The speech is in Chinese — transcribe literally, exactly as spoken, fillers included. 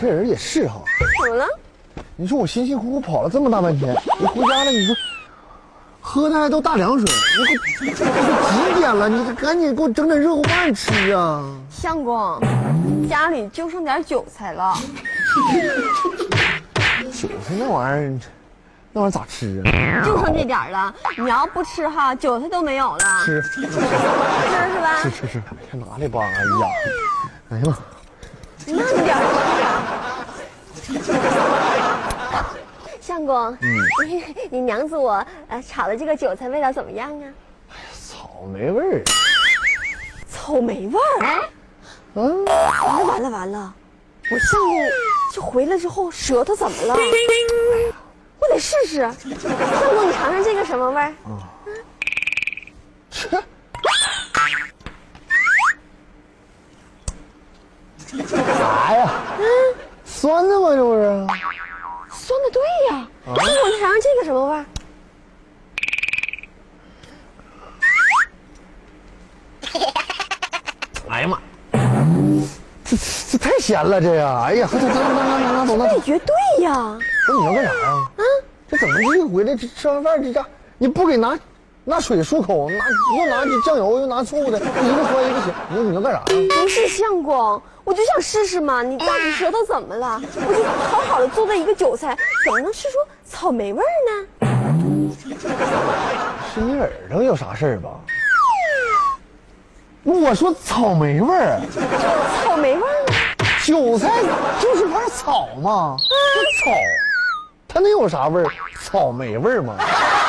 这人也是哈。 怎么了？ 你说我辛辛苦苦跑了这么大半天，你回家了，你说喝的还都大凉水，你这都几点了？你赶紧给我整点热乎饭吃啊！ 相公，家里就剩点韭菜了。 韭菜那玩意儿，那玩意儿咋吃啊？ 就剩这点了，你要不吃哈，韭菜都没有了。 吃， 吃是吧？ 吃吃吃，看哪里吧？哎呀，哎呀妈！ 慢点吃啊！相公，嗯，你你娘子我呃炒的这个韭菜味道怎么样啊？ 草莓味儿。 草莓味儿？ 嗯， 完了完了完了！我相公这回来之后舌头怎么了？我得试试。相公，你尝尝这个什么味儿？嗯， 切。啥呀？嗯，酸的吗？这不是？ 酸的，对呀。相公，你尝尝这个什么味儿？ 哎呀妈！这这太咸了，这呀！哎呀，走走走，拿拿拿拿走拿走。 对，绝对呀！ 不是你要干啥呀？啊，这怎么这一回来这吃完饭这这你不给拿拿水漱口，拿又拿酱油又拿醋的，一个酸一个咸，你说你要干啥呀？ 不是相公，我就想试试嘛。你到底舌头怎么了？我就好好的做了一个韭菜，怎么能吃出草莓味儿呢？ 是你耳朵有啥事儿吧？我说草莓味儿， 就是草莓味儿呢。 韭菜就是盘草嘛，这草，它能有啥味儿？草莓味儿吗？